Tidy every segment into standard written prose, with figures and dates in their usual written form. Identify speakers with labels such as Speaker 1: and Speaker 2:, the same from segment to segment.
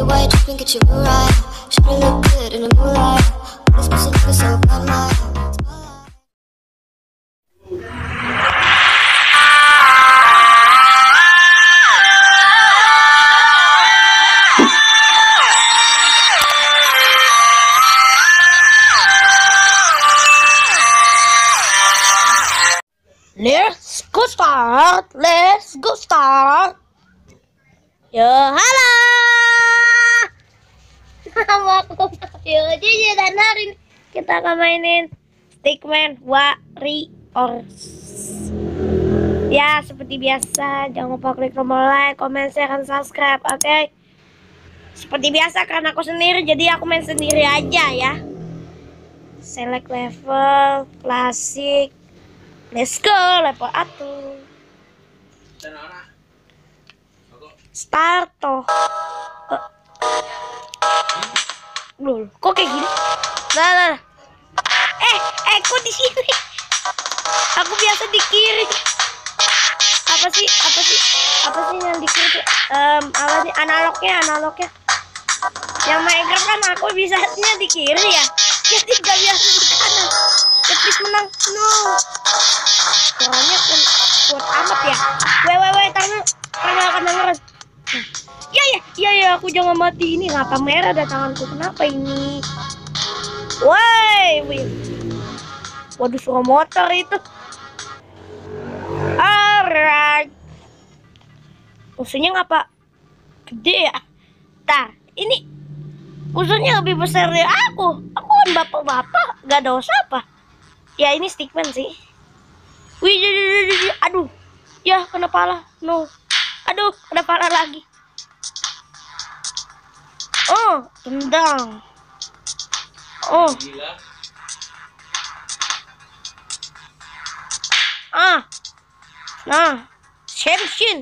Speaker 1: white drip and get you right. Should've look good in the moonlight. This pussy looking so bad, my.
Speaker 2: Let's go start. Yo, halo. Nama aku Yo Jiji dan hari ini kita akan mainin Stickman Warriors. Ya, seperti biasa jangan lupa klik tombol like, comment, share, dan subscribe, oke? Seperti biasa karena aku sendiri jadi aku main sendiri aja ya. Select level klasik. Let's go, level 1. Start toh. Loh, kok kayak gini? Nah. Kok di sini? Aku biasa di kiri. Apa sih yang di kiri? Apa sih analognya? Yang Minecraft kan aku bisanya di kiri ya. Jadi gak biasa di kanan. Please menang. No. Suaranya kuat amat ya. Karena akan denger. Ya, aku jangan mati. Ini ngapa merah ada tanganku? Kenapa ini? Woi. Waduh, suara motor itu. Alright. Musuhnya ngapa gede ya? Tah, ini musuhnya lebih besar dari aku. Aku kan bapak-bapak, gak dosa apa? Ya ini Stickman sih. Wih, aduh. Ya, kena pala. No. Aduh, kena pala lagi. Oh, tendang. Oh. Nah. Henshin.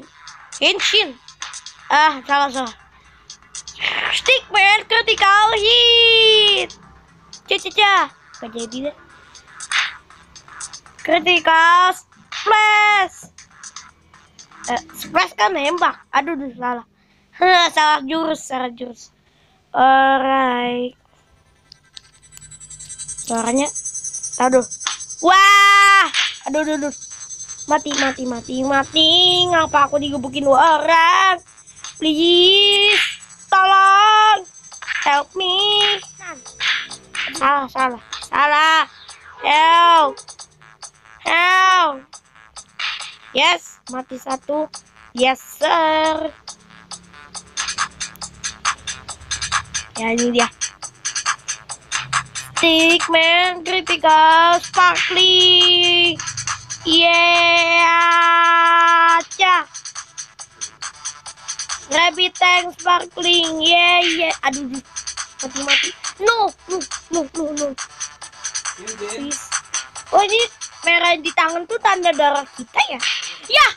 Speaker 2: Salah. Stickman critical hit. Gak jadi deh. Critical splash. Splash kan nembak. Aduh, salah. Salah jurus. Alright. Suaranya. Aduh. Wah. Aduh. Mati. Ngapa aku digebukin 2 orang? Please. Tolong. Help me. Salah. Help. Yes, mati 1. Yes, sir. Ya, ini dia. Stickman critical sparkling. Yeah. Rabbit tank sparkling. Yeah. Aduh. Mati. No. Please. Oh, ini merah di tangan tuh tanda darah kita ya? Ya.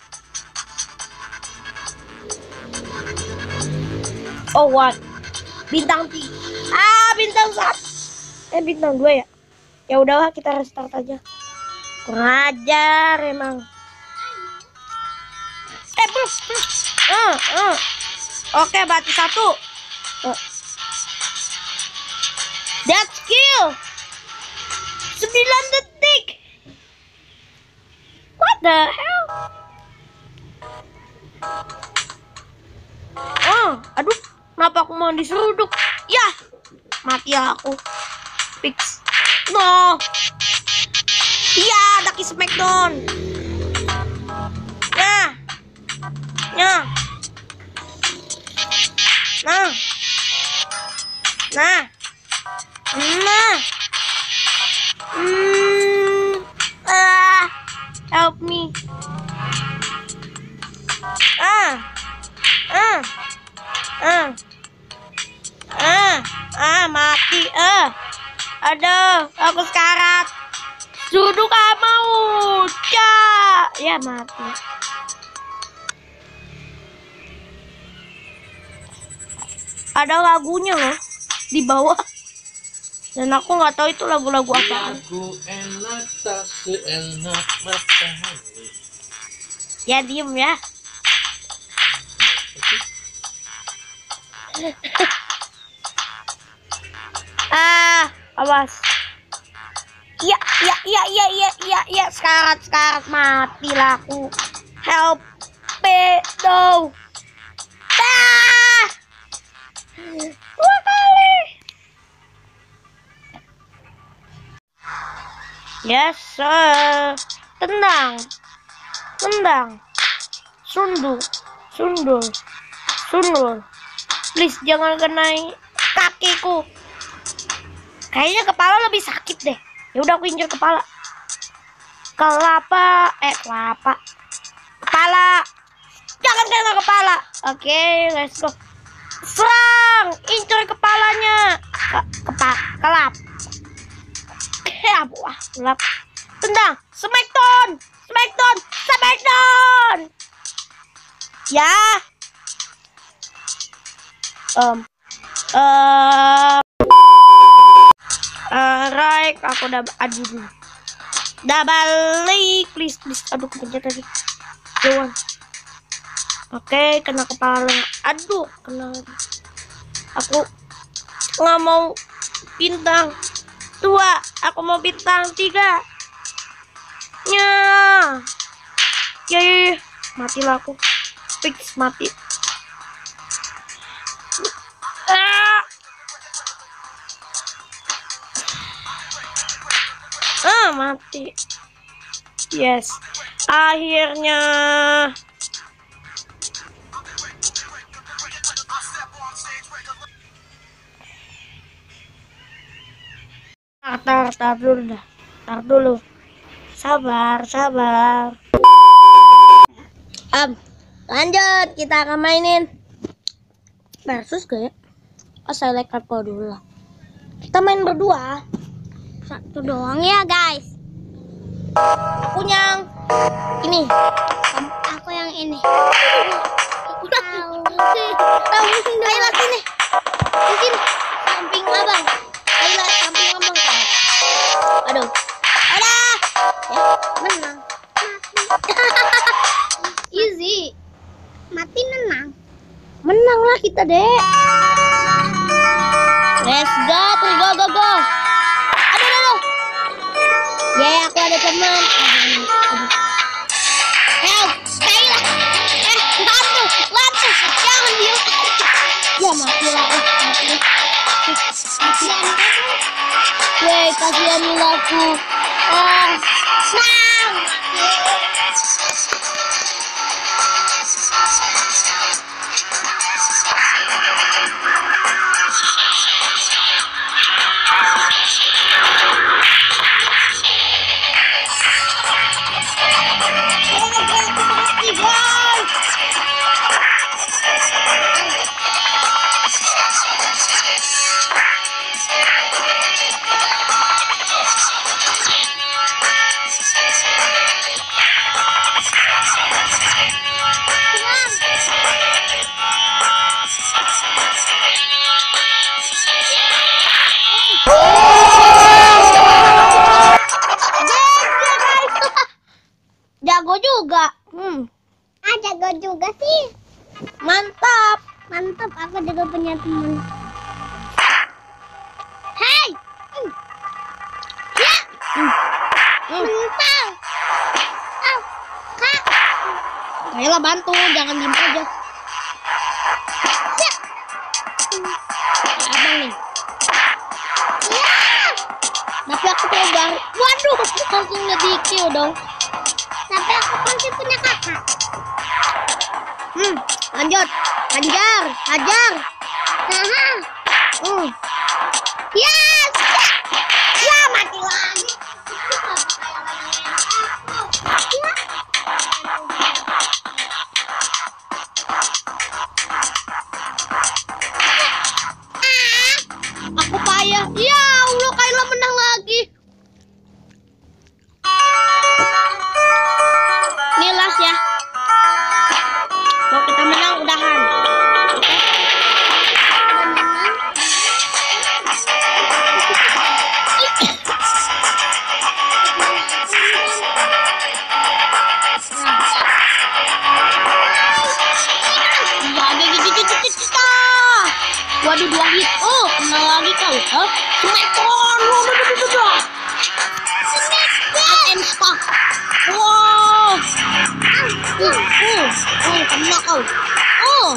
Speaker 2: Oh, what? Bintang 3. Bintang 1. Bintang 2 ya? Ya udahlah, kita restart aja. Kurang ajar emang. Oke, batu 1. Death kill. 9 detik. What the hell? Aduh, kenapa aku mau diseruduk? Ya, mati aku. Fix. No. Iya, Daki Smackdown. Help me. Mati. Aduh, aku sekarat. Suruh mau. Ya mati. Ada lagunya loh di bawah. Dan aku nggak tahu itu lagu-lagu apa.
Speaker 3: Lagu enak tak seenak matahari.
Speaker 2: Ya diem ya. Awas. Ya. Sekarat matilah aku. Help me, no. Dua kali. Yes, sir. Tendang. Sundul. Please jangan kenai kakiku. Kayaknya kepala lebih sakit deh. Ya udah aku injek kepala. Kepala. Jangan kena kepala. Oke, let's go. Serang, incer kepalanya. Kelap. Kelap. Tendang, smackdown. Ya. Right, aku udah balik, please. Aduh, kepencet tadi. Doang. Oke, kena kepala. Aduh, kena. Aku nggak mau bintang 2, aku mau bintang 3. Ya. Matilah aku. Fix mati. Mati. Yes. Akhirnya. Tar dulu. Sabar. Lanjut, kita akan mainin versus gak ya? Saya like couple dulu lah. Kita main berdua. 1 doang ya, guys. Aku yang ini.
Speaker 1: Aku yang ini.
Speaker 2: Kayla sini. Mungkin samping abang. Kayla samping abang. Aduh. Ya, menang.
Speaker 1: Easy. Mati menang.
Speaker 2: Menang lah kita, Dek. Let's go. Aduh. Ya, aku ada teman. Help, Kayla. Latu. Jangan dia. Ya, matilah. Weh, kasihanilah aku. Senang. Jago juga.
Speaker 1: Jago juga sih.
Speaker 2: Mantap.
Speaker 1: Aku juga punya teman. Hai. Ya. Mental. Kak.
Speaker 2: Kayla bantu, jangan diem aja.
Speaker 1: Ya.
Speaker 2: Abang nih.
Speaker 1: Ya.
Speaker 2: Tapi aku pegang. Waduh, langsung nge-DQ dong.
Speaker 1: Tapi aku masih punya kakak.
Speaker 2: Lanjut. Hajar.
Speaker 1: Yes. Ya, mati lagi.
Speaker 2: Aku payah. Ya Allah, Kayla menang lagi. Ini last ya. Kalau kita menang udahan. Waduh, 2 hit. Oh, kena lagi kau. Hah? Smackdown. I'm stuck. Wow. Kena kau. Oh.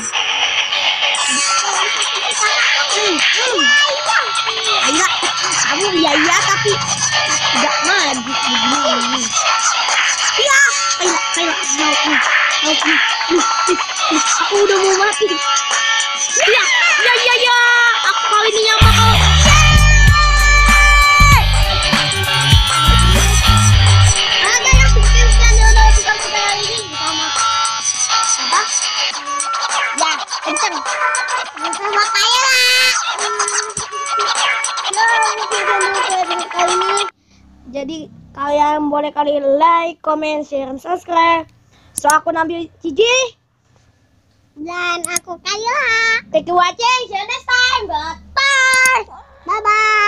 Speaker 2: Ayo, kamu iya tapi tidak maju begini. Ya, kayak aku udah mau mati. Ya, aku kali ini yang bakal. Ada yang subscribe udah bukan kali ini sama apa? Ya, kenceng. Sama kayak lah. Kali ini jadi kalian boleh kali like, comment, share, and subscribe. So aku Nabil Cici dan aku Kayla. Thank you watching. See you next time. Bye bye.